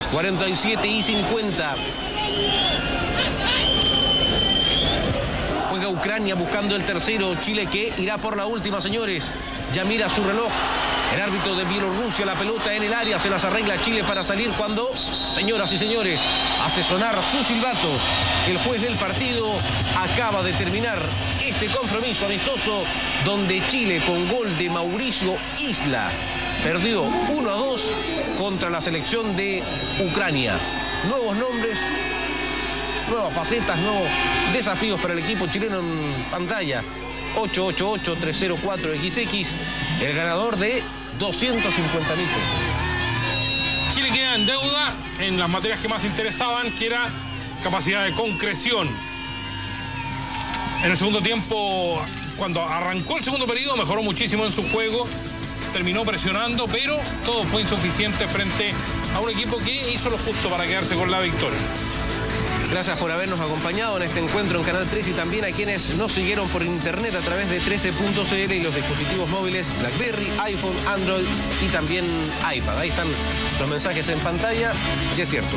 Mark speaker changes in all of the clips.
Speaker 1: 47:50. Juega Ucrania buscando el tercero. Chile que irá por la última, señores. Ya mira su reloj. El árbitro de Bielorrusia, la pelota en el área, se las arregla Chile para salir cuando, señoras y señores, hace sonar su silbato. El juez del partido acaba de terminar este compromiso amistoso donde Chile, con gol de Mauricio Isla, perdió 1-2 contra la selección de Ucrania. Nuevos nombres, nuevas facetas, nuevos desafíos para el equipo chileno en pantalla. 888-304-XX, el ganador de 250.000 pesos.
Speaker 2: Chile queda en deuda en las materias que más interesaban, que era capacidad de concreción. En el segundo tiempo, cuando arrancó el segundo periodo, mejoró muchísimo en su juego, terminó presionando, pero todo fue insuficiente frente a un equipo que hizo lo justo para quedarse con la victoria.
Speaker 1: Gracias por habernos acompañado en este encuentro en Canal 3 y también a quienes nos siguieron por internet a través de 13.cl y los dispositivos móviles BlackBerry, iPhone, Android y también iPad. Ahí están los mensajes en pantalla y es cierto.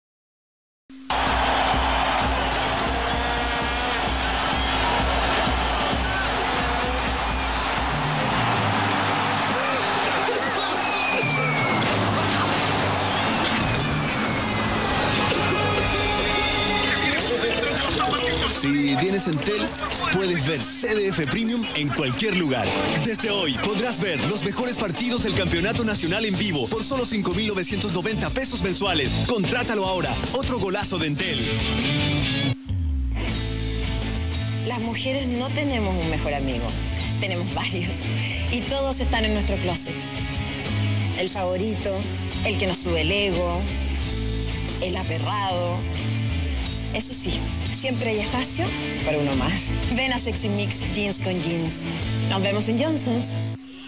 Speaker 3: Si tienes Entel, puedes ver CDF Premium en cualquier lugar. Desde hoy podrás ver los mejores partidos del Campeonato Nacional en vivo por solo 5.990 pesos mensuales. Contrátalo ahora. Otro golazo de Entel.
Speaker 4: Las mujeres no tenemos un mejor amigo. Tenemos varios. Y todos están en nuestro closet. El favorito, el que nos sube el ego, el aperrado. Eso sí, siempre hay espacio para uno más. Ven a Sexy Mix Jeans con Jeans. Nos vemos en Johnson's.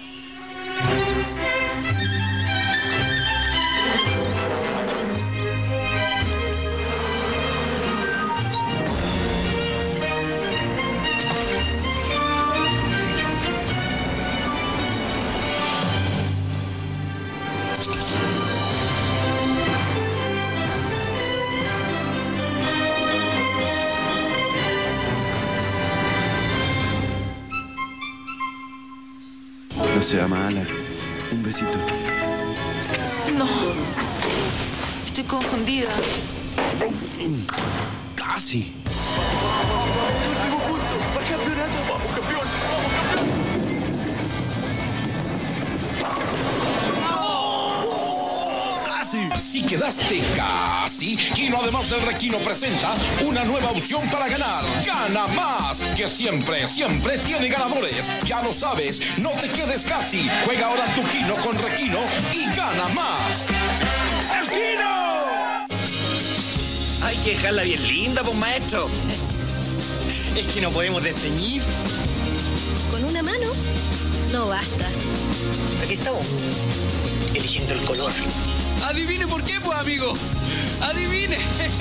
Speaker 3: No sea mala. Un besito.
Speaker 5: No. Estoy confundida.
Speaker 3: Casi.
Speaker 6: Último punto. ¡Va campeonato! ¡Vamos, campeón! ¡Vamos, campeón!
Speaker 3: Casi.
Speaker 7: Si quedaste casi, Kino además del Requino presenta una nueva opción para ganar. Gana más, que siempre, siempre tiene ganadores. Ya lo sabes, no te quedes casi. Juega ahora tu Kino con Requino y gana más. ¡El Kino!
Speaker 6: Hay que dejarla bien linda, pues, maestro. Es que no podemos desteñir.
Speaker 4: Con una mano no basta.
Speaker 6: Aquí estamos, eligiendo el color.
Speaker 3: Adivine por qué, pues, amigo. Adivine.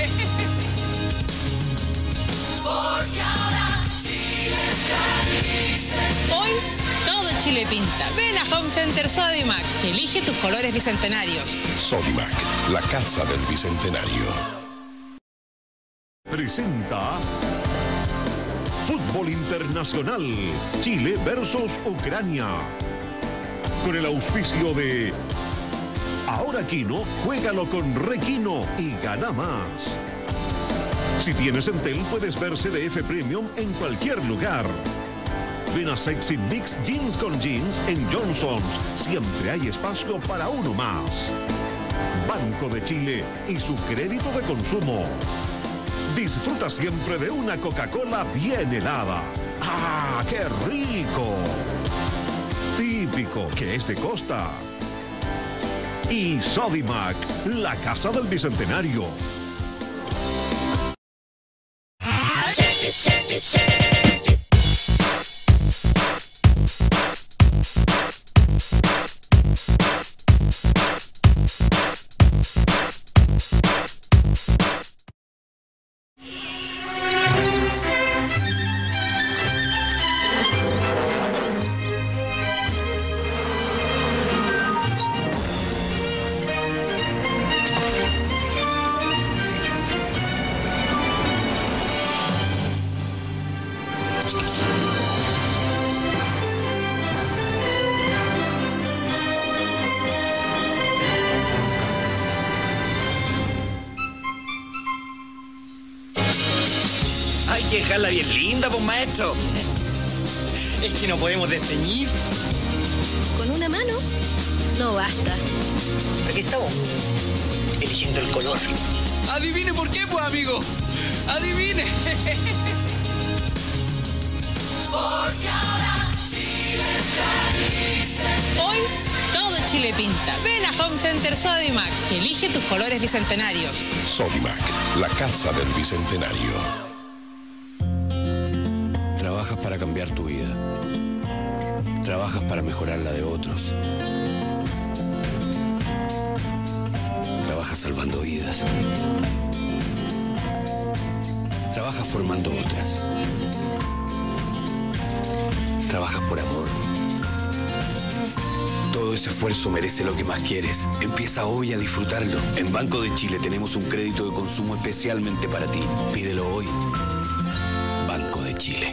Speaker 5: Porque ahora Chile
Speaker 8: Hoy todo Chile pinta. Ven a Home Center Sodimac. Elige tus colores bicentenarios.
Speaker 7: Sodimac, la casa del bicentenario.
Speaker 9: Presenta Fútbol Internacional, Chile versus Ucrania. Con el auspicio de Ahora Kino, juégalo con Requino y gana más. Si tienes Entel, puedes ver CDF Premium en cualquier lugar. Ven a Sexy Mix Jeans con Jeans en Johnson's. Siempre hay espacio para uno más. Banco de Chile y su crédito de consumo. Disfruta siempre de una Coca-Cola bien helada. ¡Ah, qué rico! Típico, que es de Costa. Y Sodimac, la casa del bicentenario.
Speaker 6: que dejarla bien linda, pues, maestro. Es que no podemos desteñir.
Speaker 4: Con una mano no basta.
Speaker 6: Aquí estamos, eligiendo el color. Adivine por qué, pues, amigo. Adivine.
Speaker 5: Porque ahora Chile está.
Speaker 8: Hoy todo Chile pinta. Ven a Home Center Sodimac, que elige tus colores bicentenarios.
Speaker 7: Sodimac, la casa del bicentenario.
Speaker 3: Trabajas para cambiar tu vida. Trabajas para mejorar la de otros. Trabajas salvando vidas. Trabajas formando otras. Trabajas por amor. Todo ese esfuerzo merece lo que más quieres. Empieza hoy a disfrutarlo. En Banco de Chile tenemos un crédito de consumo especialmente para ti. Pídelo hoy. Banco de Chile.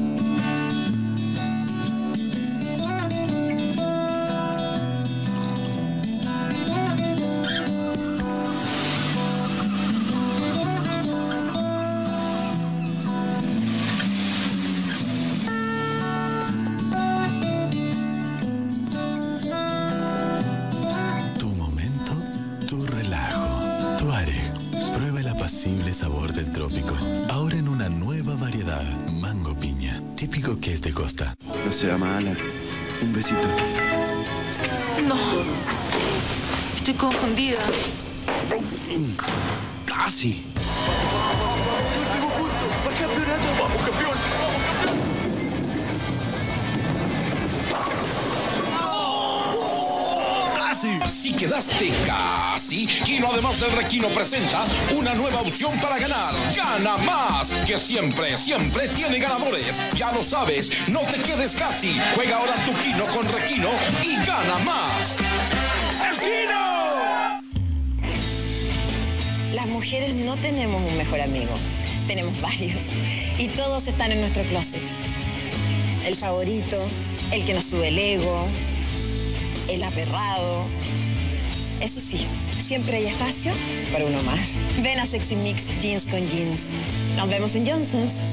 Speaker 10: Sabor del trópico. Ahora en una nueva variedad. Mango piña. Típico que es de costa.
Speaker 3: No sea mala. Un besito.
Speaker 5: No. Estoy confundida.
Speaker 3: Casi. Último punto. ¡Al campeonato! ¡Vamos, campeón! ¡Vamos, campeón!
Speaker 7: Si quedaste casi, Kino además del Requino presenta una nueva opción para ganar. Gana más, que siempre, siempre tiene ganadores. Ya lo sabes, no te quedes casi. Juega ahora tu Kino con Requino y gana más. ¡El Kino!
Speaker 4: Las mujeres no tenemos un mejor amigo. Tenemos varios. Y todos están en nuestro closet. El favorito, el que nos sube el ego, el aperrado. Eso sí, siempre hay espacio para uno más. Ven a Sexy Mix Jeans con Jeans. Nos vemos en Johnson's.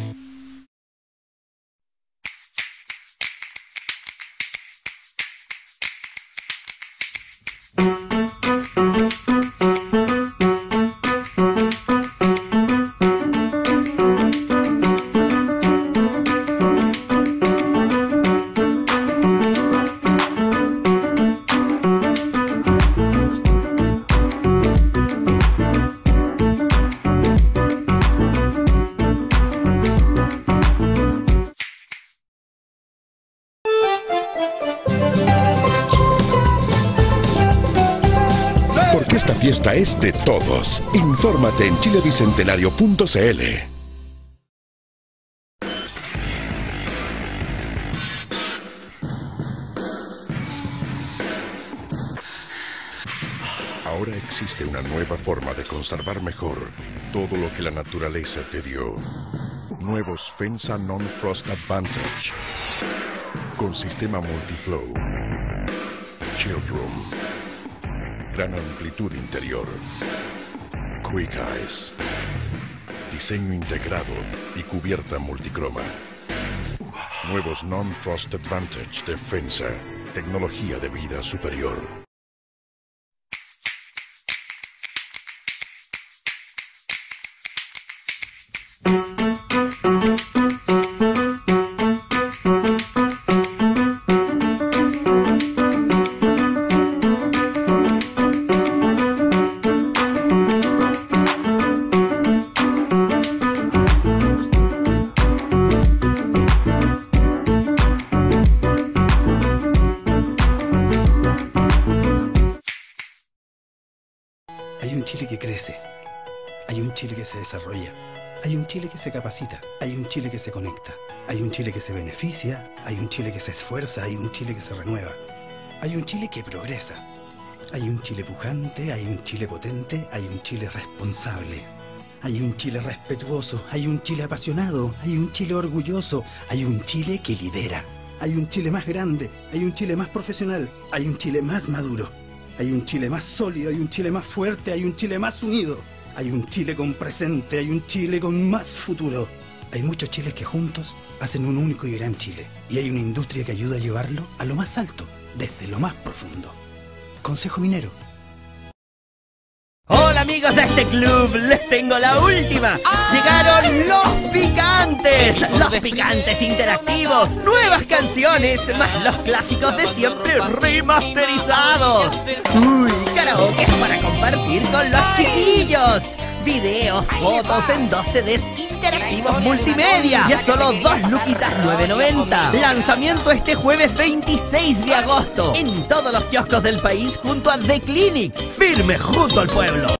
Speaker 11: Esta fiesta es de todos. Infórmate en chilebicentenario.cl.
Speaker 9: Ahora existe una nueva forma de conservar mejor todo lo que la naturaleza te dio. Nuevos Fensa Non-Frost Advantage. Con sistema multiflow. Chill Room. Gran amplitud interior. Quick Eyes. Diseño integrado y cubierta multicroma. Nuevos Non-Frost Advantage de Fensa. Tecnología de vida superior.
Speaker 12: Hay un Chile que crece, hay un Chile que se desarrolla, hay un Chile que se capacita, hay un Chile que se conecta, hay un Chile que se beneficia, hay un Chile que se esfuerza, hay un Chile que se renueva, hay un Chile que progresa, hay un Chile pujante, hay un Chile potente, hay un Chile responsable, hay un Chile respetuoso, hay un Chile apasionado, hay un Chile orgulloso, hay un Chile que lidera, hay un Chile más grande, hay un Chile más profesional, hay un Chile más maduro. Hay un Chile más sólido, hay un Chile más fuerte, hay un Chile más unido. Hay un Chile con presente, hay un Chile con más futuro. Hay muchos chiles que juntos hacen un único y gran Chile. Y hay una industria que ayuda a llevarlo a lo más alto, desde lo más profundo. Consejo Minero.
Speaker 13: Hola amigos de este club, les tengo la última. Llegaron los picantes, los picantes interactivos, nuevas canciones, más los clásicos de siempre remasterizados. Uy, karaoke para compartir con los chiquillos. Videos, fotos en 2 CDs interactivos multimedia. Y a solo 2 luquitas 9.90. Lanzamiento este jueves 26 de agosto. En todos los kioscos del país junto a The Clinic. Firme junto al pueblo.